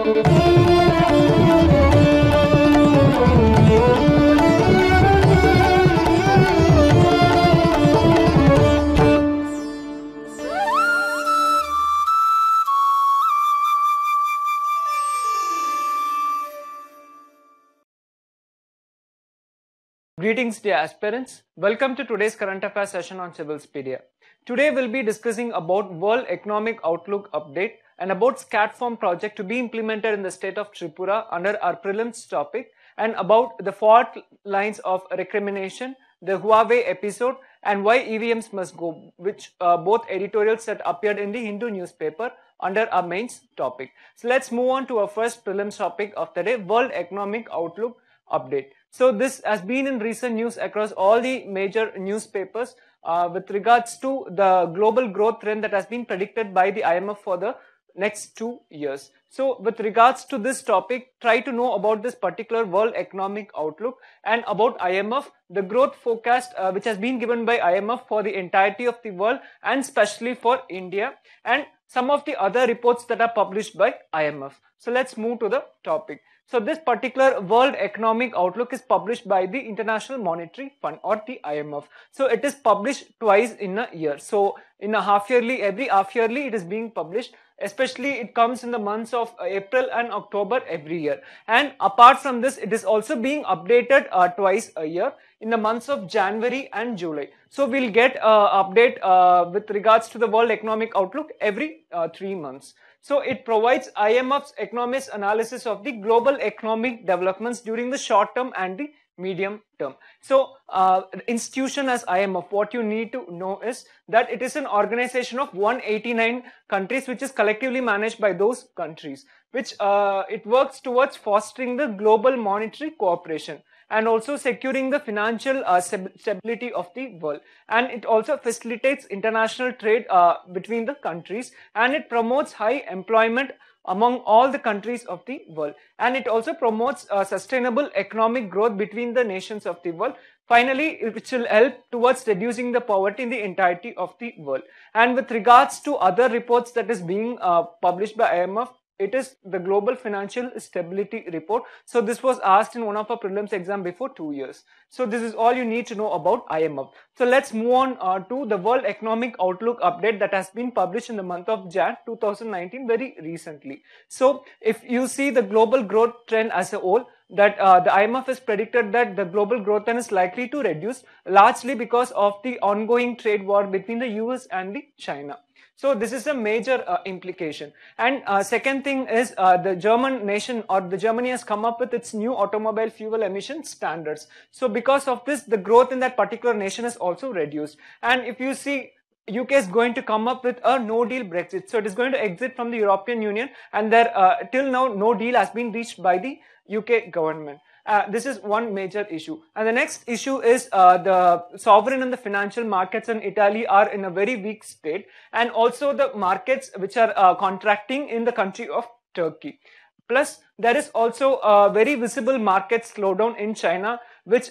Greetings dear aspirants, welcome to today's current affairs session on Civilspedia. Today we'll be discussing about World Economic Outlook update and about SCATFORM project to be implemented in the state of Tripura under our prelims topic, and about the fault lines of recrimination, the Huawei episode, and why EVMs must go, which both editorials that appeared in the Hindu newspaper under our mains topic. So let's move on to our first prelims topic of the day, World Economic Outlook update. So this has been in recent news across all the major newspapers with regards to the global growth trend that has been predicted by the IMF for the next 2 years. So with regards to this topic, try to know about this particular World Economic Outlook and about IMF, the growth forecast which has been given by IMF for the entirety of the world and especially for India, and some of the other reports that are published by IMF. So let's move to the topic. So this particular World Economic Outlook is published by the International Monetary Fund or the IMF. So it is published twice in a year. So in a half yearly, every half yearly it is being published. Especially it comes in the months of April and October every year. And apart from this, it is also being updated twice a year in the months of January and July. So we'll get update with regards to the World Economic Outlook every 3 months. So it provides IMF's economist analysis of the global economic developments during the short term and the medium term. So institution as IMF, what you need to know is that it is an organization of 189 countries which is collectively managed by those countries, which it works towards fostering the global monetary cooperation and also securing the financial stability of the world. And it also facilitates international trade between the countries, and it promotes high employment among all the countries of the world, and it also promotes sustainable economic growth between the nations of the world. Finally, it will help towards reducing the poverty in the entirety of the world. And with regards to other reports that is being published by IMF, it is the Global Financial Stability Report. So this was asked in one of our prelims exam before 2 years. So this is all you need to know about IMF. So let's move on to the World Economic Outlook update that has been published in the month of Jan 2019 very recently. So if you see the global growth trend as a whole, that the IMF has predicted that the global growth trend is likely to reduce largely because of the ongoing trade war between the US and the China. So this is a major implication. And second thing is the German nation or the Germany has come up with its new automobile fuel emission standards. So because of this, the growth in that particular nation is also reduced. And if you see, UK is going to come up with a no-deal Brexit. So it is going to exit from the European Union, and there till now no deal has been reached by the UK government. This is one major issue. And the next issue is the sovereign and the financial markets in Italy are in a very weak state, and also the markets which are contracting in the country of Turkey. Plus, there is also a very visible market slowdown in China, which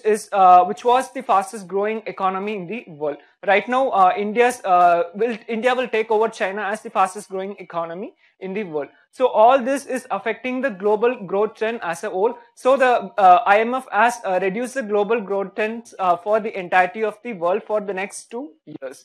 was the fastest growing economy in the world. Right now, India will take over China as the fastest growing economy in the world. So all this is affecting the global growth trend as a whole. So the IMF has reduced the global growth trends for the entirety of the world for the next 2 years.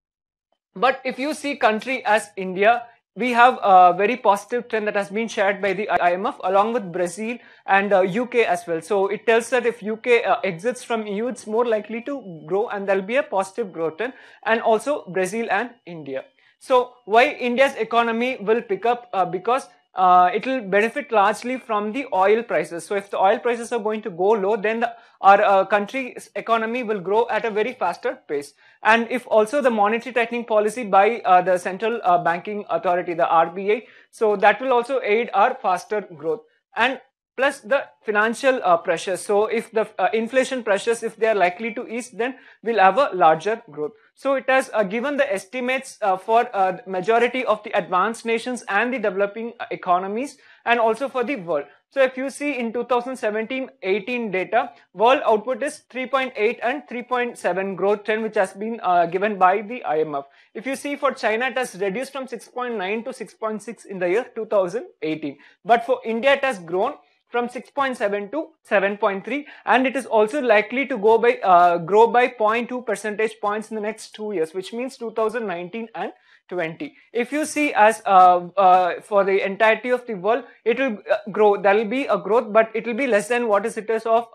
But if you see country as India, we have a very positive trend that has been shared by the IMF along with Brazil and UK as well. So it tells that if UK exits from EU, it's more likely to grow and there will be a positive growth trend, and also Brazil and India. So why India's economy will pick up? Because it will benefit largely from the oil prices. So if the oil prices are going to go low, then our country's economy will grow at a very faster pace. And if also the monetary tightening policy by the central banking authority, the RBI, so that will also aid our faster growth. And plus the financial pressures. So if the inflation pressures, if they are likely to ease, then we'll have a larger growth. So it has given the estimates for majority of the advanced nations and the developing economies, and also for the world. So if you see in 2017-18 data, world output is 3.8 and 3.7 growth trend, which has been given by the IMF. If you see for China, it has reduced from 6.9 to 6.6 in the year 2018. But for India, it has grown from 6.7 to 7.3, and it is also likely to grow by 0.2 percentage points in the next 2 years, which means 2019 and 20. If you see as for the entirety of the world, it will grow. There will be a growth, but it will be less than what is it is of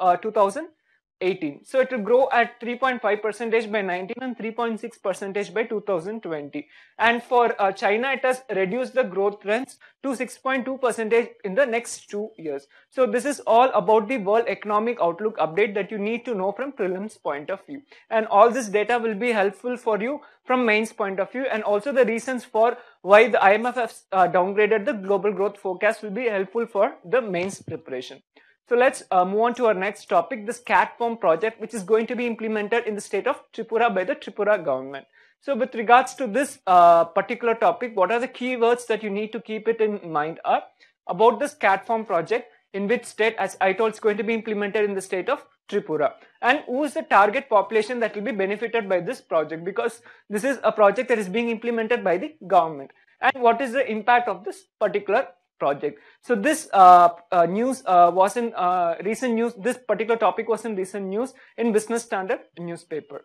2018. So it will grow at 3.5 percentage by 19 and 3.6 percentage by 2020. And for China, it has reduced the growth trends to 6.2 percentage in the next 2 years. So this is all about the World Economic Outlook update that you need to know from prelims point of view. And all this data will be helpful for you from mains point of view, and also the reasons for why the IMF has downgraded the global growth forecast will be helpful for the mains preparation. So let's move on to our next topic, the SCATFORM project, which is going to be implemented in the state of Tripura by the Tripura government. So with regards to this particular topic, what are the keywords that you need to keep it in mind are about the SCATFORM project, in which state, as I told, it's going to be implemented in the state of Tripura, and who is the target population that will be benefited by this project, because this is a project that is being implemented by the government, and what is the impact of this particular project. So this news was in recent news. This particular topic was in recent news in Business Standard newspaper.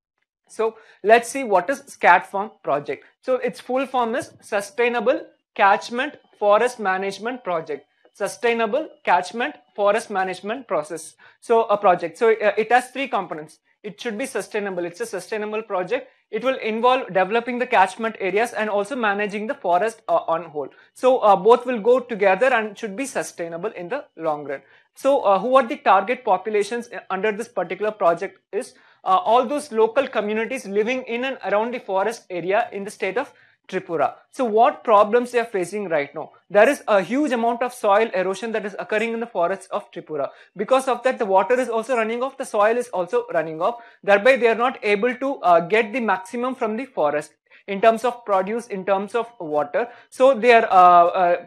So let's see what is SCATFORM project. So its full form is Sustainable Catchment Forest Management Project. Sustainable Catchment Forest Management Process. So a project. So it has 3 components. It should be sustainable. It's a sustainable project. It will involve developing the catchment areas and also managing the forest on whole. So both will go together and should be sustainable in the long run. So who are the target populations under this particular project is all those local communities living in and around the forest area in the state of Tripura. So what problems they are facing right now? There is a huge amount of soil erosion that is occurring in the forests of Tripura. Because of that, the water is also running off, the soil is also running off. Thereby, they are not able to get the maximum from the forest in terms of produce, in terms of water. So they are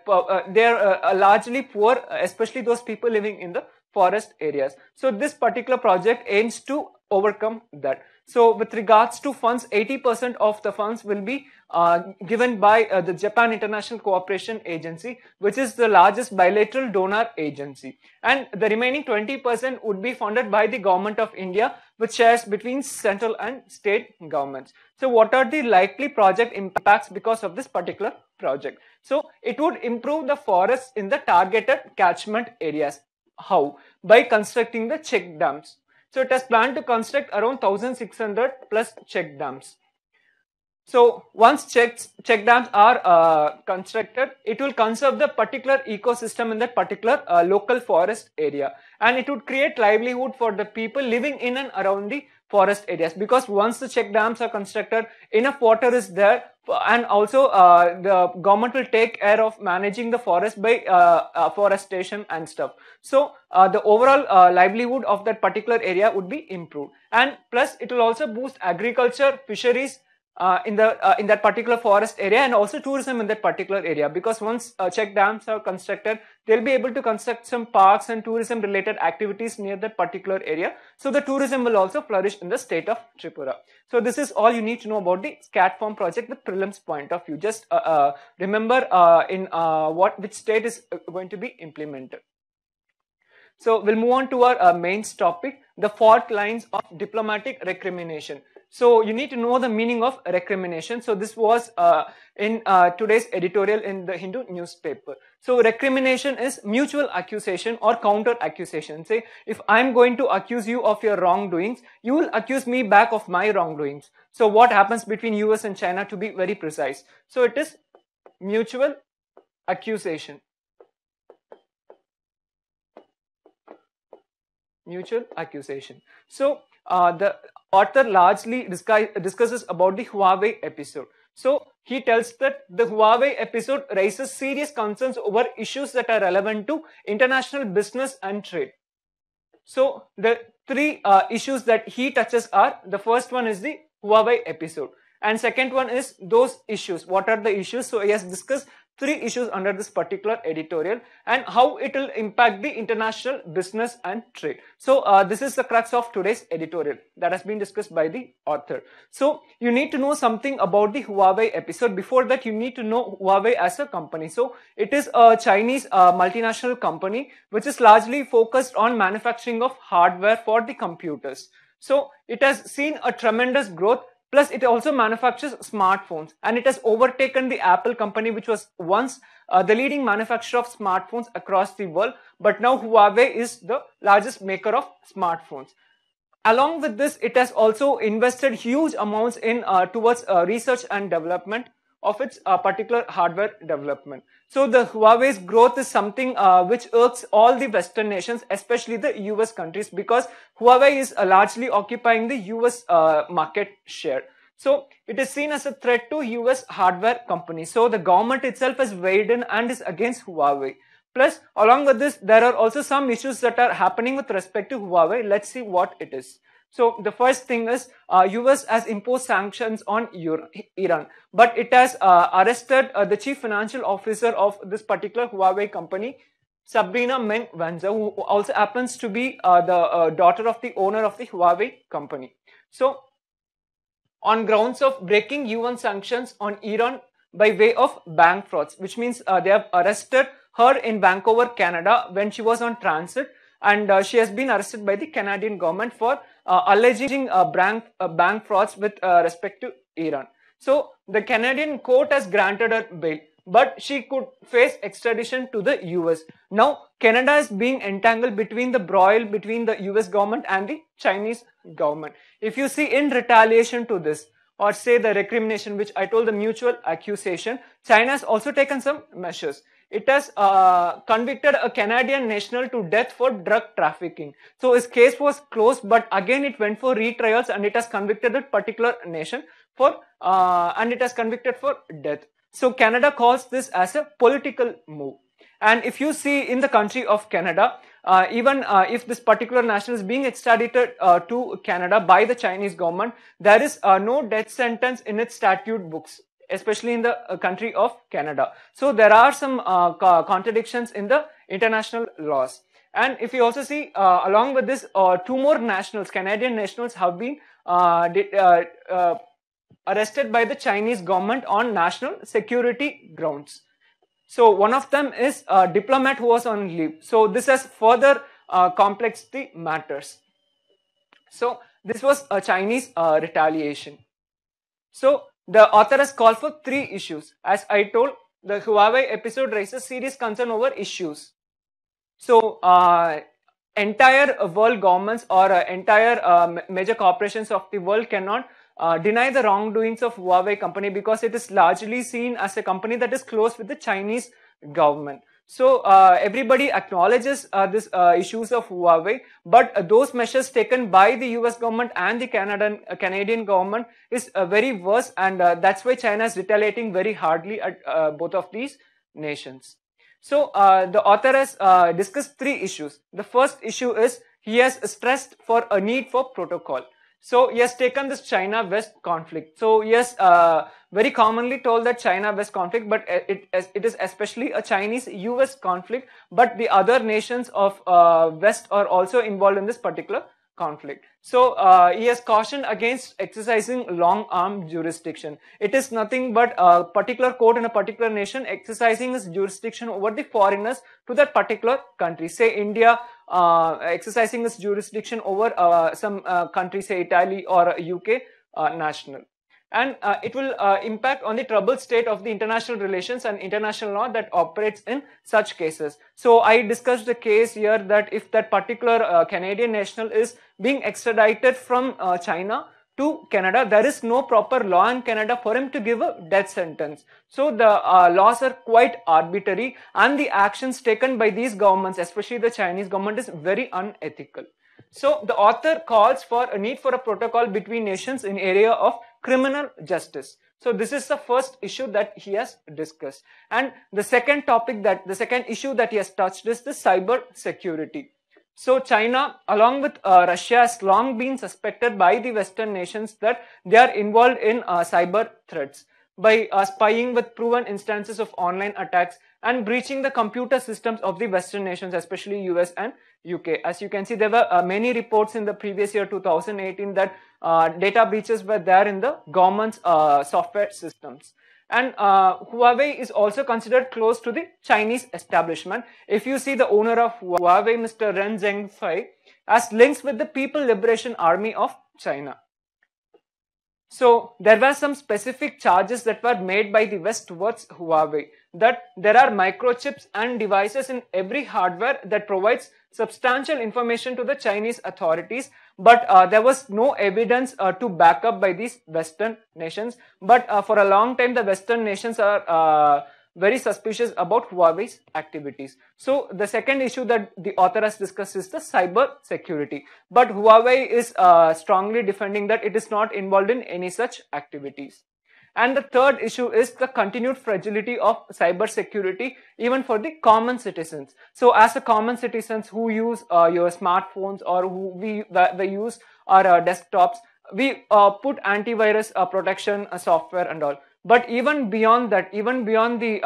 largely poor, especially those people living in the forest areas. So this particular project aims to overcome that. So with regards to funds, 80% of the funds will be given by the Japan International Cooperation Agency, which is the largest bilateral donor agency. And the remaining 20% would be funded by the Government of India, which shares between central and state governments. So what are the likely project impacts because of this particular project? So it would improve the forests in the targeted catchment areas. How? By constructing the check dams. So it has planned to construct around 1,600 plus check dams. So once check dams are constructed, it will conserve the particular ecosystem in that particular local forest area, and it would create livelihood for the people living in and around the forest areas, because once the check dams are constructed, enough water is there, and also the government will take care of managing the forest by forestation and stuff. So the overall livelihood of that particular area would be improved, and plus it will also boost agriculture, fisheries in that particular forest area, and also tourism in that particular area, because once check dams are constructed, they'll be able to construct some parks and tourism related activities near that particular area. So the tourism will also flourish in the state of Tripura. So this is all you need to know about the SCATFORM project, the prelims point of view. Just remember in which state is going to be implemented. So we'll move on to our mains topic, the fault lines of diplomatic recrimination. So you need to know the meaning of recrimination. So this was in today's editorial in the Hindu newspaper. So recrimination is mutual accusation or counter accusation. Say, if I'm going to accuse you of your wrongdoings, you will accuse me back of my wrongdoings. So what happens between US and China, to be very precise? So it is mutual accusation. Mutual accusation. So the author largely discusses about the Huawei episode. So he tells that the Huawei episode raises serious concerns over issues that are relevant to international business and trade. So the three issues that he touches are, the first one is the Huawei episode, and second one is those issues. What are the issues? So he has discussed three issues under this particular editorial and how it will impact the international business and trade. So this is the crux of today's editorial that has been discussed by the author. So you need to know something about the Huawei episode. Before that, you need to know Huawei as a company. So it is a Chinese multinational company which is largely focused on manufacturing of hardware for the computers. So it has seen a tremendous growth. Plus, it also manufactures smartphones, and it has overtaken the Apple company, which was once the leading manufacturer of smartphones across the world. But now Huawei is the largest maker of smartphones. Along with this, it has also invested huge amounts in towards research and development of its particular hardware development. So the Huawei's growth is something which irks all the Western nations, especially the US countries, because Huawei is largely occupying the US market share. So it is seen as a threat to US hardware companies. So the government itself has weighed in and is against Huawei. Plus, along with this, there are also some issues that are happening with respect to Huawei. Let's see what it is. So the first thing is US has imposed sanctions on Iran, but it has arrested the chief financial officer of this particular Huawei company, Sabrina Meng-Wanzhou, who also happens to be the daughter of the owner of the Huawei company. So on grounds of breaking UN sanctions on Iran by way of bank frauds, which means they have arrested her in Vancouver, Canada when she was on transit, and she has been arrested by the Canadian government for alleging bank frauds with respect to Iran. So the Canadian court has granted her bail, but she could face extradition to the US. Now Canada is being entangled between the broil between the US government and the Chinese government. If you see, in retaliation to this, or say the recrimination, which I told, the mutual accusation, China has also taken some measures. It has convicted a Canadian national to death for drug trafficking. So his case was closed, but again it went for retrials, and it has convicted that particular nation for and it has convicted for death. So Canada calls this as a political move. And if you see in the country of Canada, even if this particular national is being extradited to Canada by the Chinese government, there is no death sentence in its statute books, especially in the country of Canada. So there are some contradictions in the international laws. And if you also see, along with this, two more nationals, Canadian nationals, have been arrested by the Chinese government on national security grounds. So one of them is a diplomat who was on leave. So this has further complexed the matters. So this was a Chinese retaliation. So the author has called for three issues. As I told, the Huawei episode raises serious concern over issues. So entire world governments or entire major corporations of the world cannot deny the wrongdoings of Huawei company, because it is largely seen as a company that is close with the Chinese government. So everybody acknowledges these issues of Huawei, but those measures taken by the US government and the Canadian government is very worse, and that's why China is retaliating very hardly at both of these nations. So the author has discussed three issues. The first issue is he has stressed for a need for protocol. So he has taken this China-West conflict. So he has very commonly told that China-West conflict, but it is especially a Chinese-US conflict, but the other nations of West are also involved in this particular conflict. So he has cautioned against exercising long-arm jurisdiction. It is nothing but a particular court in a particular nation exercising its jurisdiction over the foreigners to that particular country. Say India exercising its jurisdiction over some country, say Italy or UK national. And it will impact on the troubled state of the international relations and international law that operates in such cases. So I discussed the case here that if that particular Canadian national is being extradited from China to Canada, there is no proper law in Canada for him to give a death sentence. So the laws are quite arbitrary, and the actions taken by these governments, especially the Chinese government, is very unethical. So the author calls for a need for a protocol between nations in area of criminal justice. So this is the first issue that he has discussed. And the second issue that he has touched is the cyber security. So China, along with Russia, has long been suspected by the Western nations that they are involved in cyber threats by spying with proven instances of online attacks and breaching the computer systems of the Western nations, especially US and UK. As you can see, there were many reports in the previous year 2018 that data breaches were there in the government's software systems. And Huawei is also considered close to the Chinese establishment. If you see the owner of Huawei, Mr. Ren Zhengfei, has links with the People Liberation Army of China. So there were some specific charges that were made by the West towards Huawei, that there are microchips and devices in every hardware that provides substantial information to the Chinese authorities, but there was no evidence to back up by these Western nations. But for a long time, the Western nations are very suspicious about Huawei's activities. So the second issue that the author has discussed is the cyber security. But Huawei is strongly defending that it is not involved in any such activities. And the third issue is the continued fragility of cyber security even for the common citizens. So as the common citizens who use your smartphones or who we use our desktops, we put antivirus protection software and all. But even beyond that, even beyond the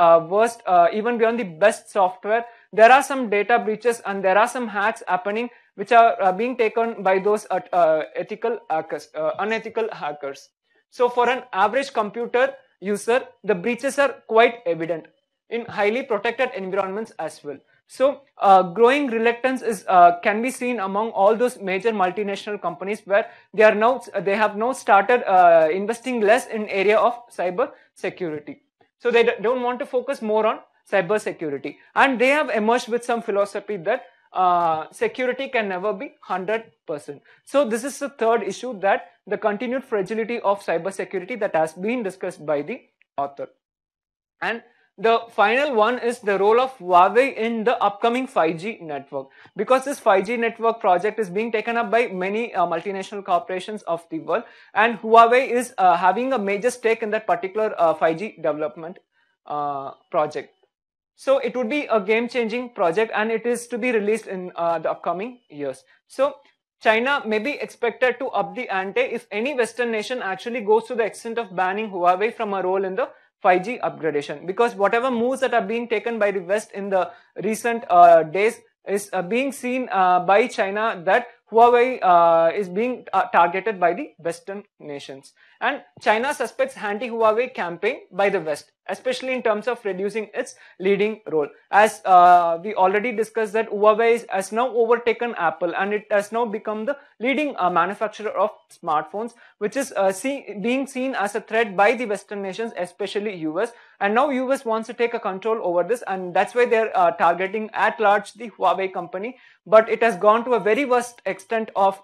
best software, there are some data breaches and there are some hacks happening which are being taken by those unethical hackers. So for an average computer user, the breaches are quite evident in highly protected environments as well. So growing reluctance is can be seen among all those major multinational companies where they have now started investing less in area of cyber security. So they don't want to focus more on cyber security, and they have emerged with some philosophy that security can never be 100%. So this is the third issue, that the continued fragility of cyber security that has been discussed by the author. And the final one is the role of Huawei in the upcoming 5G network, because this 5G network project is being taken up by many multinational corporations of the world, and Huawei is having a major stake in that particular 5G development project. So it would be a game-changing project, and it is to be released in the upcoming years. So China may be expected to up the ante if any Western nation actually goes to the extent of banning Huawei from a role in the 5G upgradation, because whatever moves that are being taken by the West in the recent days is being seen by China that Huawei is being targeted by the Western nations. And China suspects anti-Huawei campaign by the West, especially in terms of reducing its leading role. As we already discussed, that Huawei has now overtaken Apple, and it has now become the leading manufacturer of smartphones, which is being seen as a threat by the Western nations, especially US. And now US wants to take a control over this, and that's why they're targeting at large the Huawei company. But it has gone to a very worst extent of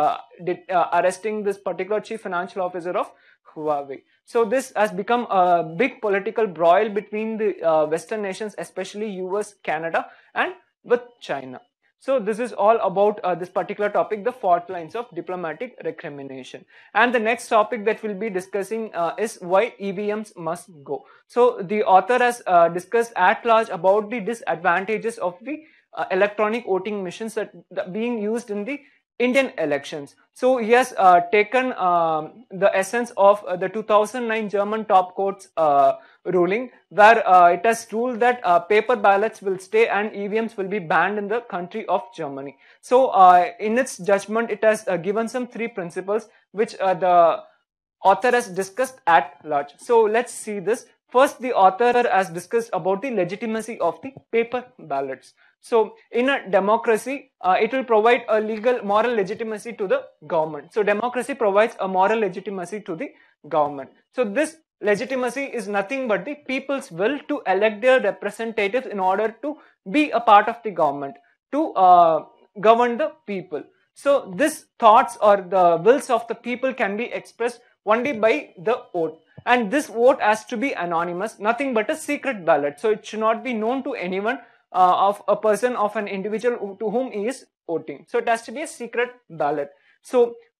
arresting this particular chief financial officer of Huawei. So this has become a big political broil between the Western nations, especially US, Canada, and with China. So this is all about this particular topic, the fault lines of diplomatic recrimination. And the next topic that we'll be discussing is why EVMs must go. So the author has discussed at large about the disadvantages of the electronic voting machines that being used in the Indian elections. So he has taken the essence of the 2009 German top court's ruling, where it has ruled that paper ballots will stay and EVMs will be banned in the country of Germany. So in its judgment, it has given some three principles which the author has discussed at large. So let's see this. First, the author has discussed about the legitimacy of the paper ballots. So in a democracy, it will provide a legal moral legitimacy to the government. So democracy provides a moral legitimacy to the government. So this legitimacy is nothing but the people's will to elect their representatives in order to be a part of the government, to govern the people. So these thoughts or the wills of the people can be expressed only by the vote. And this vote has to be anonymous, nothing but a secret ballot. So it should not be known to anyone of a person, of an individual to whom he is voting. So it has to be a secret ballot. So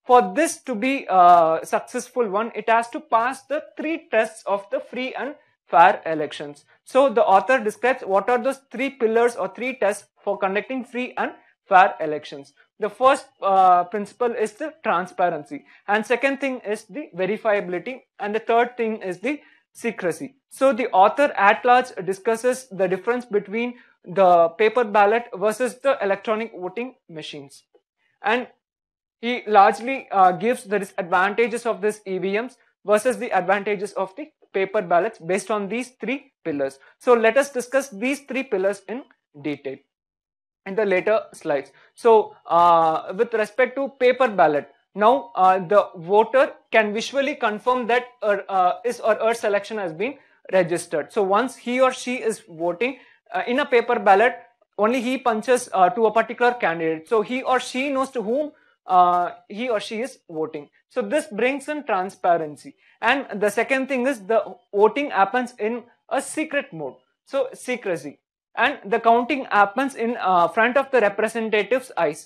for this to be successful one, it has to pass the 3 tests of the free and fair elections. So the author describes what are those 3 pillars or 3 tests for conducting free and fair elections. The first principle is the transparency, and second thing is the verifiability, and the third thing is the secrecy. So the author at large discusses the difference between the paper ballot versus the electronic voting machines, and he largely gives the disadvantages of this EVMs versus the advantages of the paper ballots based on these 3 pillars. So let us discuss these 3 pillars in detail in the later slides. So with respect to paper ballot, now the voter can visually confirm that his or her selection has been registered. So once he or she is voting in a paper ballot, only he punches to a particular candidate. So he or she knows to whom he or she is voting. So this brings in transparency. And the second thing is the voting happens in a secret mode. So secrecy. And the counting happens in front of the representative's eyes.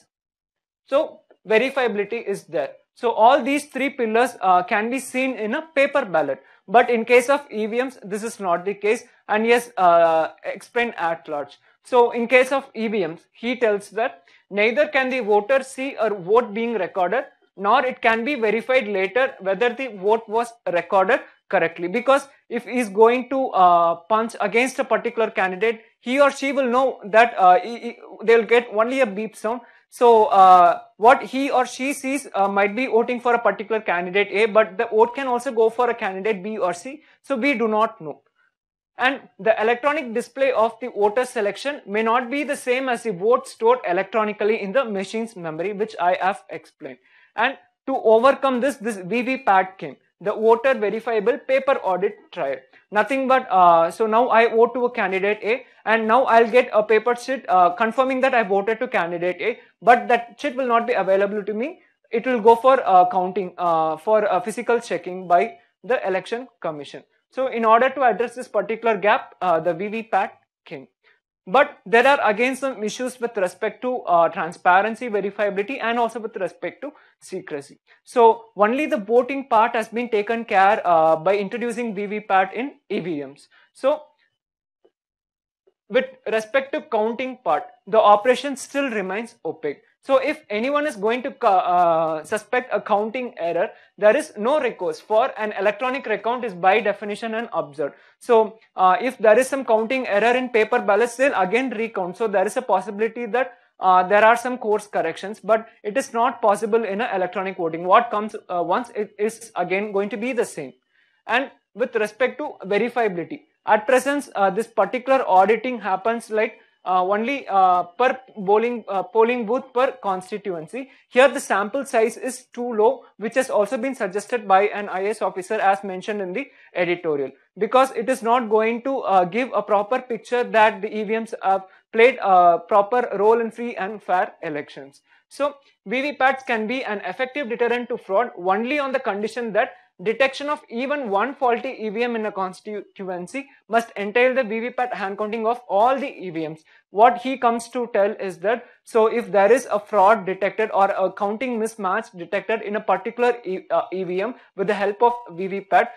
So verifiability is there. So all these 3 pillars can be seen in a paper ballot. But in case of EVMs, this is not the case, and yes, explain at large. So in case of EVMs, he tells that neither can the voter see a vote being recorded, nor it can be verified later whether the vote was recorded correctly. Because if he is going to punch against a particular candidate, he or she will know that they will get only a beep sound. So what he or she sees might be voting for a particular candidate A, but the vote can also go for a candidate B or C. So we do not know. And the electronic display of the voter selection may not be the same as the vote stored electronically in the machine's memory, which I have explained. And to overcome this VVPAT came, the voter verifiable paper audit trial. Nothing but, so now I vote to a candidate A, and now I'll get a paper sheet confirming that I voted to candidate A, but that sheet will not be available to me. It will go for counting, for physical checking by the Election Commission. So in order to address this particular gap, the VVPAT came. But there are again some issues with respect to transparency, verifiability, and also with respect to secrecy. So only the voting part has been taken care by introducing VVPAT in EVMs. So with respect to counting part, the operation still remains opaque. So if anyone is going to suspect a counting error, there is no recourse, for an electronic recount is by definition an observed. So if there is some counting error in paper ballots, they'll again recount. So there is a possibility that there are some course corrections, but it is not possible in an electronic voting. What comes once, it is again going to be the same. And with respect to verifiability, at present this particular auditing happens like only per polling booth per constituency. Here the sample size is too low, which has also been suggested by an IAS officer as mentioned in the editorial, because it is not going to give a proper picture that the EVMs have played a proper role in free and fair elections. So VVPATs can be an effective deterrent to fraud only on the condition that detection of even one faulty EVM in a constituency must entail the VVPAT hand counting of all the EVMs. What he comes to tell is that, so if there is a fraud detected or a counting mismatch detected in a particular EVM with the help of VVPAT,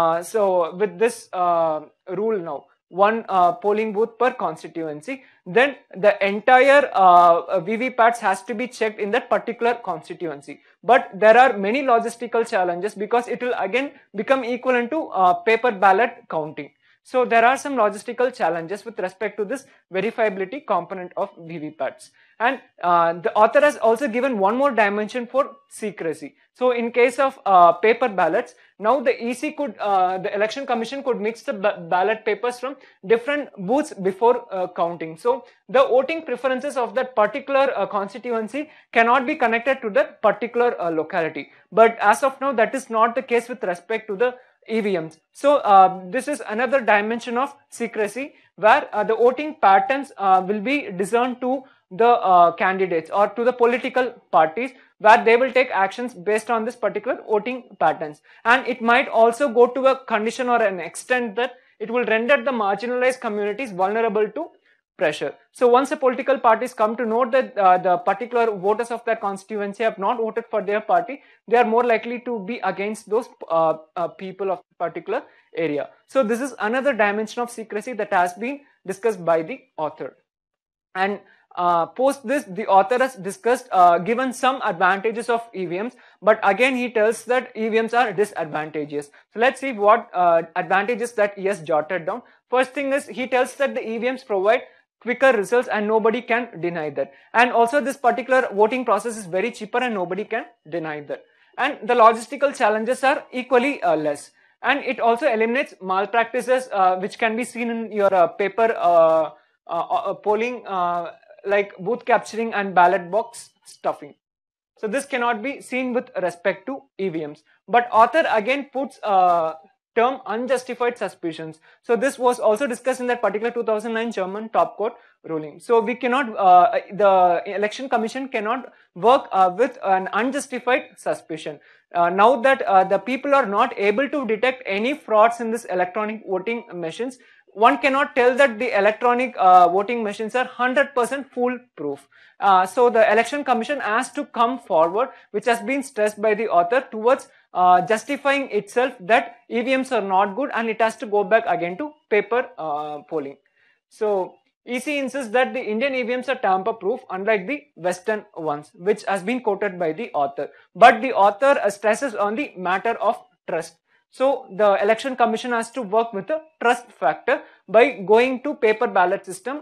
so with this rule now, one polling booth per constituency, then the entire VVPATs has to be checked in that particular constituency. But there are many logistical challenges because it will again become equivalent to paper ballot counting. So there are some logistical challenges with respect to this verifiability component of VVPATs. And the author has also given one more dimension for secrecy. So in case of paper ballots, now the EC could, the Election Commission could mix the ballot papers from different booths before counting. So the voting preferences of that particular constituency cannot be connected to that particular locality. But as of now, that is not the case with respect to the EVMs. So this is another dimension of secrecy where the voting patterns will be discerned to the candidates or to the political parties, where they will take actions based on this particular voting patterns. And it might also go to a condition or an extent that it will render the marginalized communities vulnerable to pressure. So once the political parties come to know that the particular voters of that constituency have not voted for their party, they are more likely to be against those people of particular area. So this is another dimension of secrecy that has been discussed by the author. And post this, the author has discussed, given some advantages of EVMs, but again he tells that EVMs are disadvantageous. So let's see what advantages that he has jotted down. First thing is, he tells that the EVMs provide quicker results and nobody can deny that. And also this particular voting process is very cheaper and nobody can deny that. And the logistical challenges are equally less. And it also eliminates malpractices which can be seen in your paper polling, like booth capturing and ballot box stuffing. So this cannot be seen with respect to EVMs. But author again puts term unjustified suspicions. So this was also discussed in that particular 2009 German top court ruling. So we cannot, the election commission cannot work with an unjustified suspicion. Now that the people are not able to detect any frauds in this electronic voting machines, one cannot tell that the electronic voting machines are 100% foolproof. So the election commission has to come forward, which has been stressed by the author, towards justifying itself that EVMs are not good and it has to go back again to paper polling. So EC insists that the Indian EVMs are tamper-proof, unlike the Western ones, which has been quoted by the author. But the author stresses on the matter of trust. So the election commission has to work with the trust factor by going to paper ballot system,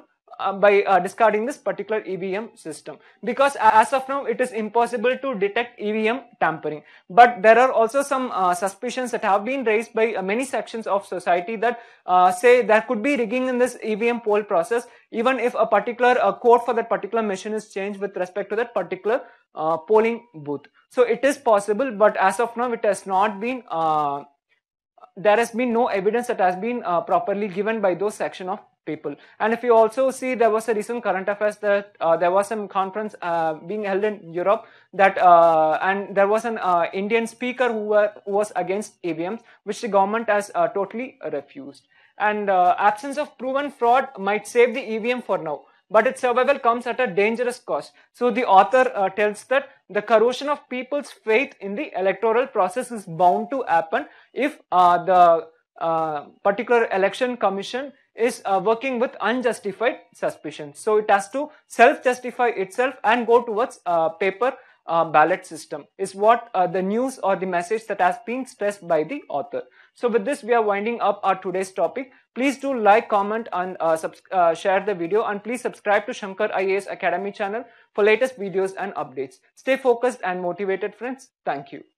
by discarding this particular EVM system, because as of now it is impossible to detect EVM tampering. But there are also some suspicions that have been raised by many sections of society that say there could be rigging in this EVM poll process, even if a particular code for that particular machine is changed with respect to that particular polling booth. So it is possible, but as of now it has not been there has been no evidence that has been properly given by those section of people. And if you also see, there was a recent current affairs that there was some conference being held in Europe, that and there was an Indian speaker who was against EVMs, which the government has totally refused. And absence of proven fraud might save the EVM for now, but its survival comes at a dangerous cost. So the author tells that the corrosion of people's faith in the electoral process is bound to happen if the particular election commission is working with unjustified suspicions. So it has to self-justify itself and go towards paper ballot system, is what the news or the message that has been stressed by the author. So with this, we are winding up our today's topic. Please do like, comment and share the video, and please subscribe to Shankar IAS Academy channel for latest videos and updates. Stay focused and motivated, friends. Thank you.